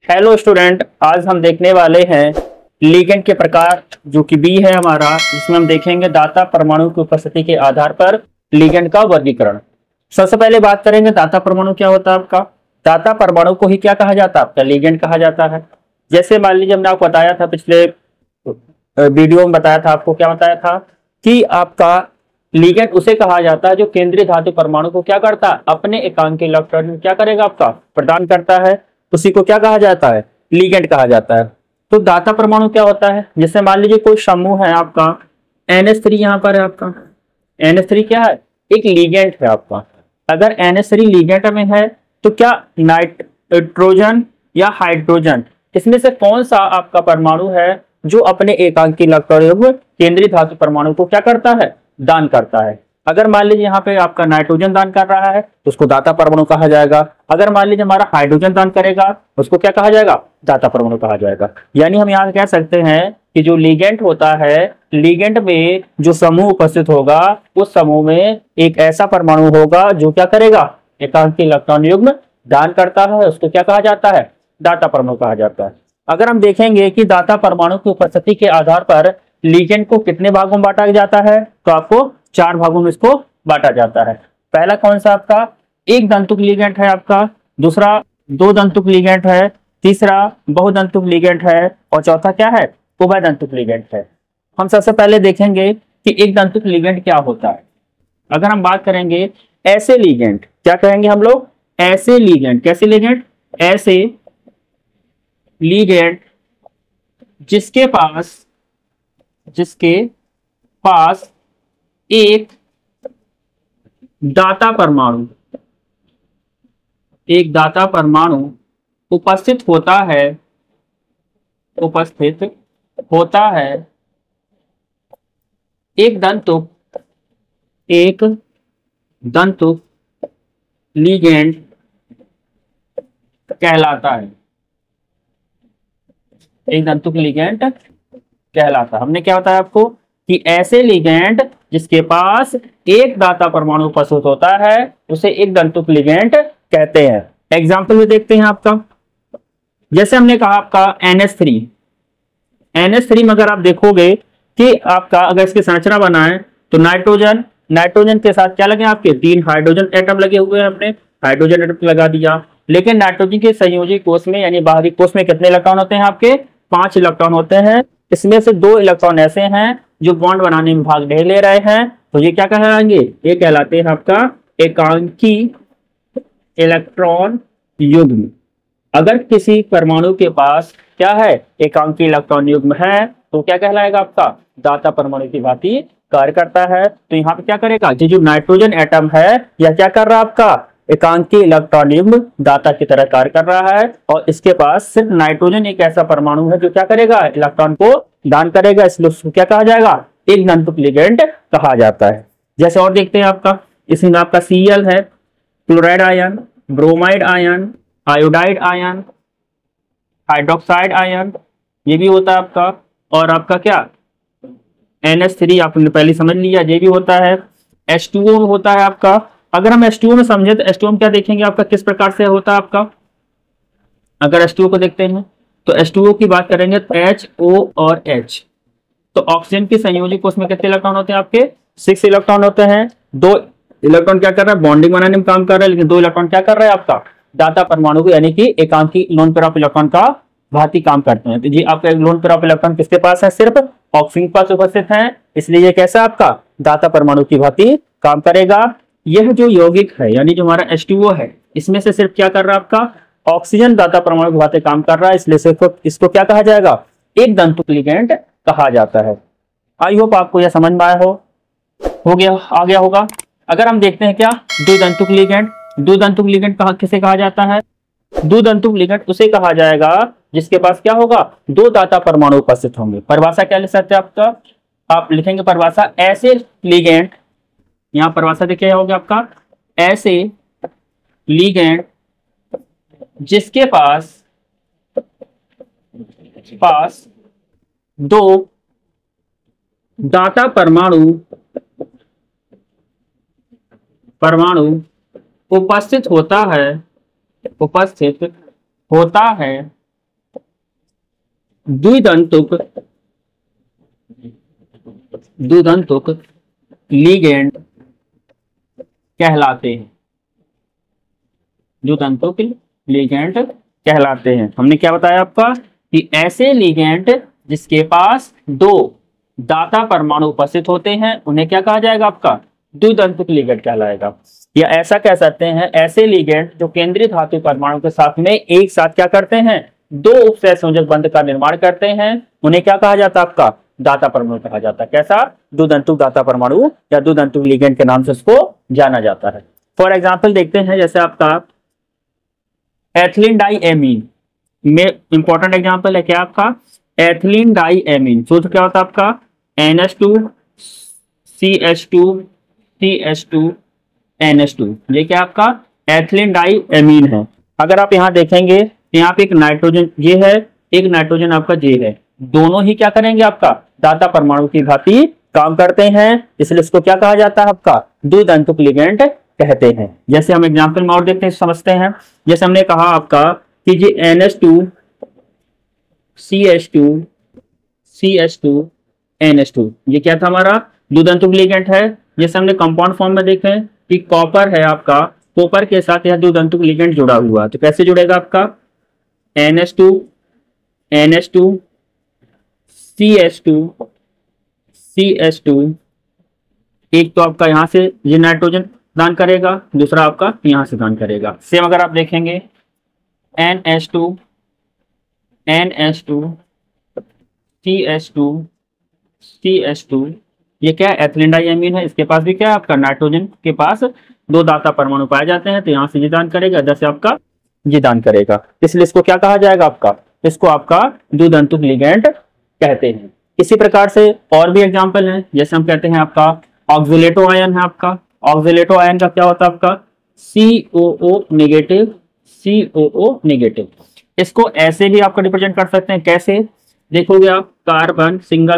Hello student, आज हम देखने वाले हैं लिगेंड के प्रकार, जो कि बी है हमारा, जिसमें हम देखेंगे दाता परमाणु की उपस्थिति के आधार पर लिगेंड का वर्गीकरण। सबसे पहले बात करेंगे दाता परमाणु क्या होता है आपका। दाता परमाणु को ही क्या कहा जाता है आपका, लिगेंड कहा जाता है। जैसे मान लीजिए हमने आपको बताया था, पिछले वीडियो में बताया था, आपको क्या बताया था कि आपका लिगेंड उसे कहा जाता है जो केंद्रीय धातु परमाणु को क्या करता है, अपने एकांकी इलेक्ट्रॉन क्या करेगा आपका, प्रदान करता है। उसी को क्या कहा जाता है, लिगेंड कहा जाता है। तो दाता परमाणु क्या होता है, जैसे मान लीजिए कोई समूह है आपका NH3, यहाँ पर है आपका NH3 क्या है, एक लिगेंड है आपका। अगर NH3 लिगेंड में है तो क्या नाइट्रोजन या हाइड्रोजन, इसमें से कौन सा आपका परमाणु है जो अपने एकांकी इलेक्ट्रॉन केंद्रीय धातु परमाणु को क्या करता है, दान करता है। अगर मान लीजिए यहाँ पे आपका नाइट्रोजन दान कर रहा है तो उसको दाता परमाणु कहा जाएगा। अगर मान लीजिए हमारा हाइड्रोजन दान करेगा उसको क्या कहा जाएगा, दाता परमाणु कहा जाएगा। यानी हम यहाँ कह सकते हैं कि जो लिगेंड होता है, लिगेंड में जो समूह उपस्थित होगा उस समूह में एक ऐसा परमाणु होगा जो क्या करेगा, एकांकी इलेक्ट्रॉन युग्म दान करता है, उसको क्या कहा जाता है, दाता परमाणु कहा जाता है। अगर हम देखेंगे कि दाता परमाणु की उपस्थिति के आधार पर लिगेंड को कितने भागों में बांटा जाता है, तो आपको 4 भागों में इसको बांटा जाता है। पहला कौन सा आपका, एक दंतुक लिगेंड है आपका, दूसरा 2 दंतुक लिगेंड है, तीसरा बहुदंतुक लिगेंड है, और चौथा क्या है, उभय दंतुक लिगेंड है। हम सबसे पहले देखेंगे कि एक दंतुक लिगेंड क्या होता है। अगर हम बात करेंगे ऐसे लिगेंड, क्या कहेंगे हम लोग, ऐसे लिगेंड। कैसे लिगेंड, ऐसे लिगेंड जिसके पास एक दाता परमाणु उपस्थित होता है एक दंतुक लिगेंड कहलाता है। एक दंतुक लिगेंड कहलाता है। हमने क्या बताया आपको कि ऐसे लिगेंड जिसके पास एक दाता परमाणु उपस्थित होता है उसे एक दंतुक लिगेंड कहते हैं। एग्जाम्पल में देखते हैं आपका, जैसे हमने कहा आपका NH3 में अगर आप देखोगे कि आपका अगर इसकी संरचना बनाए तो नाइट्रोजन के साथ क्या लगे, आपके 3 हाइड्रोजन एटम लगे हुए हैं। हमने हाइड्रोजन एटम लगा दिया, लेकिन नाइट्रोजन के संयोजी कोष में यानी बाहरी कोष में कितने इलेक्ट्रॉन होते हैं आपके, 5 इलेक्ट्रॉन होते हैं। इसमें से 2 इलेक्ट्रॉन ऐसे हैं जो बॉन्ड बनाने में भाग नहीं ले रहे हैं, तो ये क्या कहलाएंगे, ये कहलाते हैं आपका एकांकी इलेक्ट्रॉन युग्म। अगर किसी परमाणु के पास क्या है, एकांकी इलेक्ट्रॉन युग्म है, तो क्या कहलाएगा आपका, दाता परमाणु की भांति कार्य करता है। तो यहाँ पे क्या करेगा, जो नाइट्रोजन एटम है यह क्या कर रहा है आपका, एकांकी इलेक्ट्रॉन युग्म दाता की तरह कार्य कर रहा है, और इसके पास सिर्फ नाइट्रोजन एक ऐसा परमाणु है जो क्या करेगा, इलेक्ट्रॉन को दान करेगा, इसलिए उसको क्या कहा जाएगा, एक दंतुक लिगेंड कहा जाता है। जैसे और देखते हैं आपका, इसमें आपका Cl है, chloride ion, bromide ion, iodide ion, hydroxide ion, ये भी होता है आपका। और आपका क्या NH3 आपने पहले समझ लिया, ये भी होता है। H2O होता है आपका। अगर हम H2O में समझे तो H2O में क्या देखेंगे आपका, किस प्रकार से होता है आपका। अगर H2O को देखते हैं तो H2O की बात करेंगे तो HO और H, तो ऑक्सीजन की संयोजी कोष में कितने इलेक्ट्रॉन होते हैं आपके, 6 इलेक्ट्रॉन होते हैं। 2 इलेक्ट्रॉन क्या कर रहा है, बॉन्डिंग बनाने में काम कर रहा है, लेकिन 2 इलेक्ट्रॉन क्या कर रहा है आपका, दाता परमाणु को यानी कि एकांकी लोन पेयर ऑफ इलेक्ट्रॉन का भांति काम करते हैं। तो जी आपका लोन पेयर ऑफ इलेक्ट्रॉन किसके पास है, सिर्फ ऑक्सीजन के पास उपस्थित है, इसलिए ये कैसा आपका दाता परमाणु की भांति काम करेगा। यह जो यौगिक है यानी जो हमारा H2O है, इसमें से सिर्फ क्या कर रहा है आपका, ऑक्सीजन दाता परमाणु की भांति काम कर रहा है, इसलिए सिर्फ इसको क्या कहा जाएगा, एक दंतुक लिगेंड कहा जाता है। आई होप आपको यह समझ में आया आ गया होगा। अगर हम देखते हैं क्या, द्विदंतुक लिगेंड किसे कहा जाता है, द्विदंतुक लिगेंड उसे कहा जाएगा जिसके पास क्या होगा, 2 दाता परमाणु उपस्थित होंगे। परिभाषा क्या लिख सकते हैं आपका, आप लिखेंगे परिभाषा, ऐसे लिगेंड, यहाँ परिभाषा देखिए होगा आपका, ऐसे लिगेंड जिसके पास 2 दाता परमाणु उपस्थित होता है द्विदंतुक द्विदंतुक लिगेंड कहलाते हैं। द्विदंतुक लिगेंड कहलाते हैं। हमने क्या बताया आपका कि ऐसे लिगेंड जिसके पास दो दाता परमाणु उपस्थित होते हैं उन्हें क्या कहा जाएगा आपका द्विदंतुक लिगेंड कहलाएगा। या ऐसा कह सकते हैं ऐसे लिगेंड जो केंद्रीय धातु परमाणु के साथ में एक साथ क्या करते हैं दो उपसहसंयोजक बंध का निर्माण करते हैं उन्हें क्या कहा जाता है आपका दाता परमाणु कहा जाता है। कैसा द्विदंतुक दाता परमाणु या द्विदंतुक लिगेंड के नाम से उसको जाना जाता है। फॉर एग्जाम्पल देखते हैं जैसे आपका एथिलीन डाई एमीन में इंपॉर्टेंट एग्जाम्पल है क्या आपका एथिलीन डाई एमीन। सूत्र क्या होता है आपका NH2 CH2 CH2 NH2। ये क्या आपका एथिलीन डाई एमीन है। अगर आप यहाँ देखेंगे यहाँ पे एक नाइट्रोजन ये है एक नाइट्रोजन आपका जे है, दोनों ही क्या करेंगे आपका दाता परमाणु की भांति काम करते हैं, इसलिए इसको क्या कहा जाता है आपका द्विदंतुक लिगेंड कहते हैं। जैसे हम एग्जांपल में और देखते हैं समझते हैं। जैसे हमने कहा आपका कि ये NH2 CH2 CH2 NH2 ये क्या था हमारा द्विदंतुक लिगेंड है। जैसे हमने कंपाउंड फॉर्म में देखें कि कॉपर है आपका, कॉपर के साथ यह द्विदंतुक लिगेंड जुड़ा हुआ, तो कैसे जुड़ेगा आपका NH2 NH2 CH2 CH2। एक तो आपका यहां से ये नाइट्रोजन दान करेगा, दूसरा आपका यहां से दान करेगा। सेम अगर आप देखेंगे NH2 NH2 CH2 CH2 ये क्या है एथिलीन डाई एमीन है, इसके पास भी क्या है आपका नाइट्रोजन के पास दो दाता परमाणु पाए जाते हैं, तो यहां से ये दान करेगा, इधर से आपका ये दान करेगा, इसलिए इसको क्या कहा जाएगा आपका इसको आपका द्विदंतुक लिगेंड कहते हैं। इसी प्रकार से और भी एग्जांपल हैं। जैसे हम कहते हैं आपका ऑक्सिलेटो आयन है आपका, ऑक्सिलेटो आयन का क्या होता है आपका COO नेगेटिव COO नेगेटिव। इसको ऐसे भी आपका रिप्रेजेंट कर सकते हैं, कैसे देखोगे आप कार्बन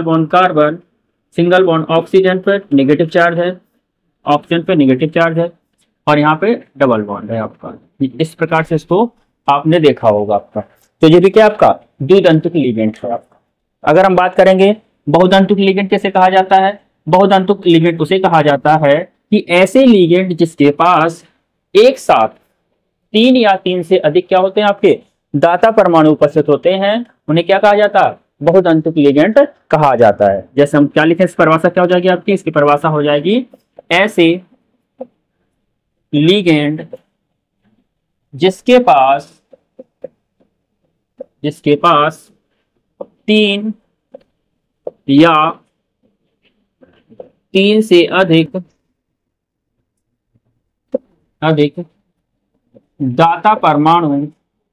सिंगल बॉन्ड ऑक्सीजन पर नेगेटिव चार्ज है, ऑक्सीजन पे नेगेटिव चार्ज है और यहाँ पे डबल बॉन्ड है आपका, इस प्रकार से इसको आपने देखा होगा आपका। तो ये भी क्या आपका द्विदंतुक लिगेंड है आपका। अगर हम बात करेंगे बहुदंतुक लिगेंड कैसे कहा जाता है, बहुदंतुक लिगेंड उसे कहा जाता है कि ऐसे लिगेंड जिसके पास एक साथ 3 या 3 से अधिक क्या होते हैं आपके दाता परमाणु उपस्थित होते हैं उन्हें क्या कहा जाता है बहुदंतुक लिगेंड कहा जाता है। जैसे हम क्या लिखें, इस परिभाषा क्या हो जाएगी आपकी, इसकी परिभाषा हो जाएगी ऐसे लिगेंड जिसके पास 3 या 3 से अधिक दाता परमाणु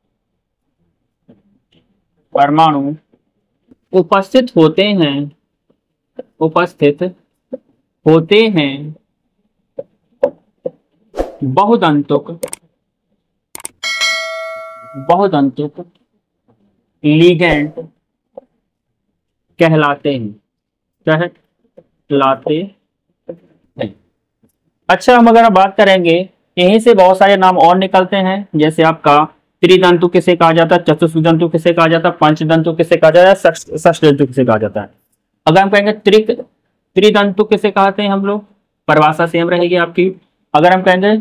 उपस्थित होते हैं बहुदंतुक लिगेंड कहलाते हैं। अच्छा, हम अगर बात करेंगे यहीं से बहुत सारे नाम और निकलते हैं। जैसे आपका त्रिदंतु किसे कहा जाता है, चतुष्दंतु किसे कहा जाता है, पंचदंतु किसे कहा जाता है, षष्ठदंतु किसे कहा जाता है। अगर हम कहेंगे त्रिदंतु किसे कहते हैं हम लोग, परिभाषा सेम रहेगी आपकी। अगर हम कहेंगे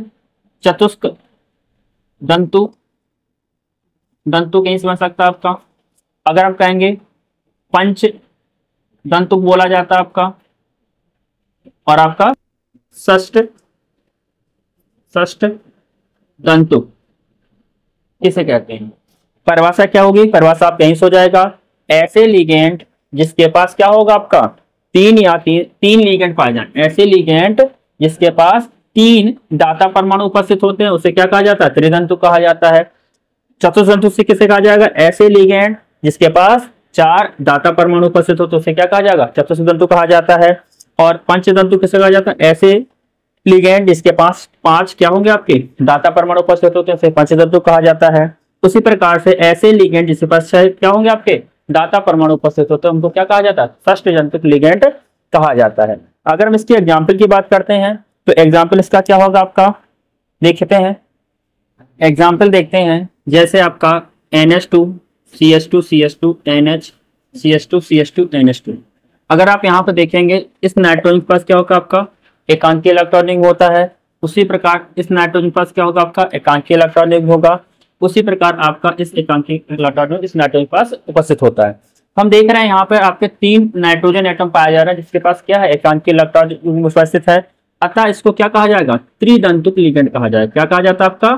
दंतु कहीं से बन सकता है आपका। अगर हम कहेंगे पंच दंतु बोला जाता है आपका, और आपका षष्ठ दंतु किसे कहते हैं। परिभाषा क्या होगी, परिभाषा आप यहीं से हो जाएगा, ऐसे लिगेंड जिसके पास क्या होगा आपका 3 या 3 लिगेंड पाए जाए, ऐसे लिगेंड जिसके पास 3 दाता परमाणु उपस्थित होते हैं उसे क्या कहा जाता है त्रिदंतु कहा जाता है। चतुर्दंतु से किसे कहा जाएगा, ऐसे लिगेंड जिसके पास 4 दाता परमाणु उपस्थित हो तो उसे क्या कहा जाएगा चतुर्दंतु कहा जाता है। और पंचदंतु किसे कहा जाता है, ऐसे लिगेंड जिसके पास 5 क्या होंगे आपके दाता परमाणु उपस्थित होते हैं उसे पंचदंतु कहा जाता है। उसी प्रकार से ऐसे लिगेंड जिसके पास 6 क्या होंगे आपके दाता परमाणु उपस्थित होते हैं उनको क्या कहा जाता है षष्ठदंतुक लिगेंड कहा जाता है। अगर हम इसकी एग्जाम्पल की बात करते हैं तो एग्जाम्पल इसका क्या होगा आपका, देखते हैं एग्जाम्पल देखते हैं। जैसे आपका NH2 CH2 CH2 NH CH2 CH2 NH2। अगर आप यहाँ पे देखेंगे इस नाइट्रोजन के पास क्या होगा आपका एकांकी इलेक्ट्रॉनिक होता है, उसी प्रकार इस नाइट्रोजन के पास क्या होगा आपका एकांकी इलेक्ट्रॉनिक होगा, उसी प्रकार आपका इस एकांकी इलेक्ट्रॉनिक इस नाइट्रोजन के पास उपस्थित होता है। हम देख रहे हैं यहाँ पे आपके 3 नाइट्रोजन एटम पाया जा रहा है जिसके पास क्या है एकांकी इलेक्ट्रॉन उपस्थित है, अतः इसको क्या कहा जाएगा त्रिदंतुक लिगेंड कहा जाएगा। क्या कहा जाता है आपका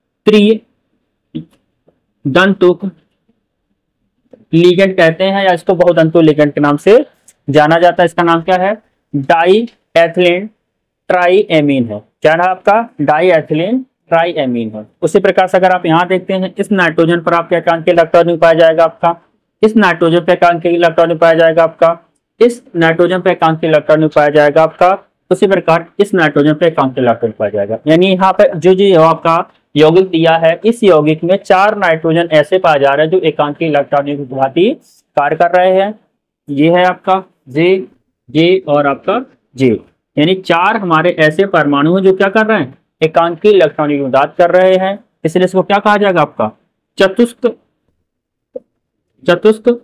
त्रिदंतुक लिगेंड कहते हैं, या इसको बहुदंतुक लिगेंड के नाम से जाना जाता है। इसका नाम क्या है डाई एथिलीन ट्राईएमीन है। क्या नाम आपका डाई एथिलीन ट्राईएमीन है। उसी प्रकार से अगर आप यहाँ देखते हैं इस नाइट्रोजन पर आपके एकांकी इलेक्ट्रॉन पाया जाएगा आपका, इस नाइट्रोजन पे एकांकी इलेक्ट्रॉन पाया जाएगा आपका, इस नाइट्रोजन पे एकांकी इलेक्ट्रॉन पाया जाएगा आपका, उसी प्रकार इस नाइट्रोजन पे एकांकी इलेक्ट्रॉन पाया जाएगा। यानी यहाँ पे जो आपका यौगिक दिया है इस यौगिक में 4 नाइट्रोजन ऐसे पाए जा रहे हैं जो एकांकी इलेक्ट्रॉनिक भांति कार्य कर रहे हैं। ये है आपका जे और आपका जे, यानी 4 हमारे ऐसे परमाणु हैं जो क्या कर रहे हैं एकांकी इलेक्ट्रॉनिक दान कर रहे हैं, इसलिए इसको क्या कहा जाएगा आपका चतुष्क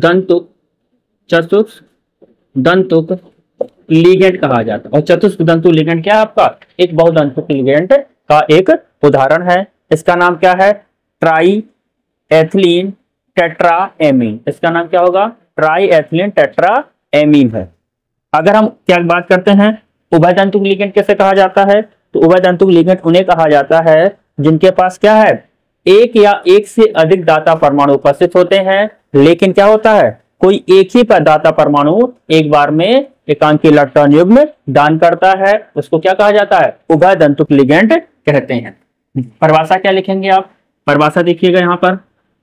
दंतुक लिगेंड कहा जाता है। और चतुष्क दंतुक लिगेंड क्या है आपका एक बहुदंतुक लिगेंड का एक उदाहरण है। इसका नाम क्या है ट्राई एथिलीन टेट्राएमीन। इसका नाम क्या होगा ट्राई एथिलीन टेट्राएमीन है। अगर हम क्या बात करते हैं उभयदंतुक लिगेंड कैसे कहा जाता है, तो उभयदंतुक लिगेंड उन्हें कहा जाता है जिनके पास क्या है एक या एक से अधिक दाता परमाणु उपस्थित होते हैं, लेकिन क्या होता है कोई एक ही दाता परमाणु एक बार में एकांकी इलेक्ट्रॉन युग्म दान करता है, उसको क्या कहा जाता है उभयदंतुक लिगेंड कहते हैं। परिभाषा क्या लिखेंगे आप, परिभाषा देखिएगा यहाँ पर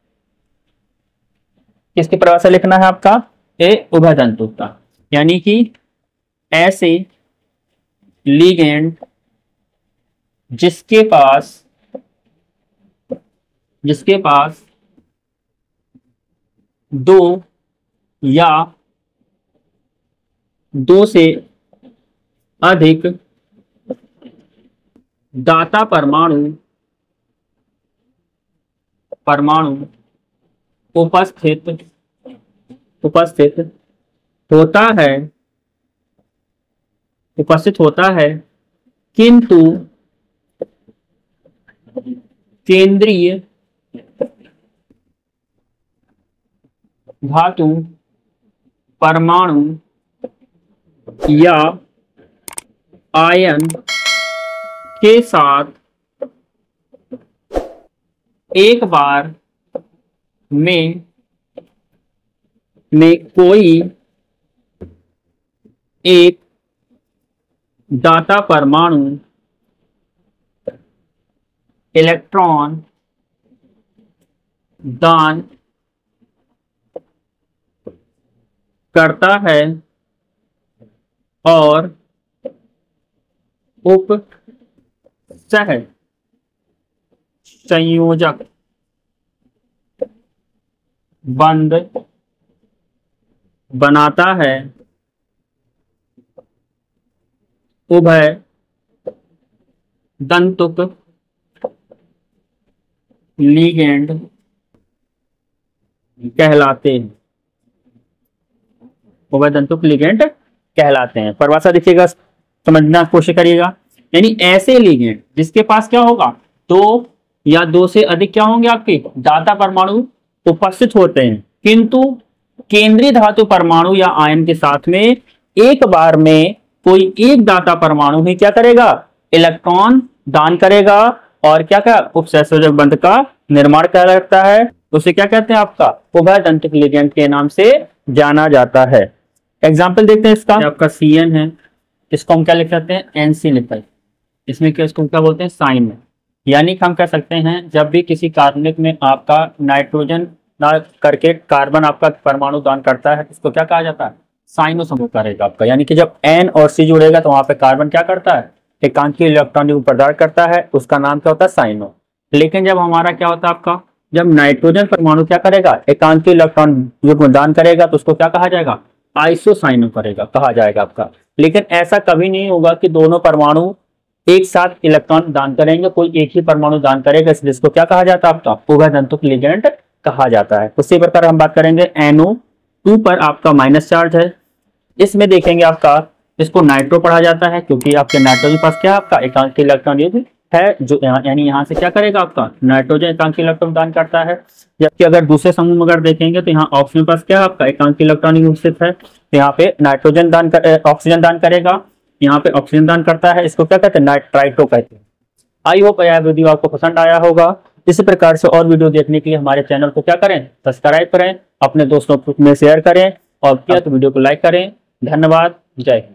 किसकी परिभाषा लिखना है आपका ए उभयदंतुकता, यानी कि ऐसे लिगेंड जिसके पास 2 या 2 से अधिक दाता परमाणु उपस्थित होता है किंतु केंद्रीय धातु परमाणु या आयन के साथ एक बार में कोई एक दाता परमाणु इलेक्ट्रॉन दान करता है और उपसह संयोजक बंध बनाता है, उभय दंतुक लिगेंड कहलाते हैं। उभयदंतुक लिगेंड कहलाते हैं। परिभाषा देखिएगा समझना कोशिश करिएगा, यानी ऐसे लिगेंड जिसके पास क्या होगा 2 या 2 से अधिक क्या होंगे आपके दाता परमाणु उपस्थित होते हैं, किंतु केंद्रीय धातु परमाणु या आयन के साथ में एक बार में कोई एक दाता परमाणु ही क्या करेगा इलेक्ट्रॉन दान करेगा और क्या क्या उपसंयोजक बंध का निर्माण करता है, उसे क्या कहते हैं आपका उभयदंतुक लिगेंड के नाम से जाना जाता है। एग्जाम्पल देखते हैं इसका, आपका CN है, इसको हम क्या लिख सकते हैं NC लिखते हैं, इसमें क्या इसको क्या बोलते हैं साइन में, यानी हम कह सकते हैं जब भी किसी कार्बनिक में आपका नाइट्रोजन ना करके कार्बन आपका परमाणु दान करता है इसको क्या कहा जाता है साइनो समूह करेगा आपका, यानी कि जब N और C जुड़ेगा तो वहां पे कार्बन क्या करता है एकांकी इलेक्ट्रॉन को प्रदान करता है, उसका नाम क्या होता है साइनो। लेकिन जब हमारा क्या होता है आपका जब नाइट्रोजन परमाणु क्या करेगा एकांकी इलेक्ट्रॉन युग्म दान करेगा तो उसको क्या कहा जाएगा आइसोसाइनो करेगा कहा जाएगा आपका। लेकिन ऐसा कभी नहीं होगा कि दोनों परमाणु एक साथ इलेक्ट्रॉन दान करेंगे, कोई एक ही परमाणु दान करेगा, इसलिए इसको क्या कहा जाता है आपका उभयदंतुक लिगेंड कहा जाता है। उसी प्रकार हम बात करेंगे NO 2 पर आपका माइनस चार्ज है। इसमें देखेंगे आपका इसको नाइट्रो पढ़ा जाता है, क्योंकि आपके नाइट्रोजन पास क्या है, आपका एकांकी इलेक्ट्रॉन है, जो यानी यहाँ से क्या करेगा, आपका नाइट्रोजन एकांकी इलेक्ट्रॉन दान करता है। जबकि अगर दूसरे समूह में अगर देखेंगे तो यहाँ ऑक्सीजन पास क्या है, आपका एकांकी इलेक्ट्रॉन उपस्थित है, तो यहाँ पे नाइट्रोजन ऑक्सीजन दान करेगा, यहाँ पे ऑक्सीजन दान करता है। इसको क्या कहते हैं, नाइट्राइट्रो कहते हैं। आई होप यह वीडियो आपको पसंद आया होगा। इसी प्रकार से और वीडियो देखने के लिए हमारे चैनल को क्या करें, सब्सक्राइब करें, अपने दोस्तों में शेयर करें, और किया तो वीडियो को लाइक करें। धन्यवाद। जय हिंद।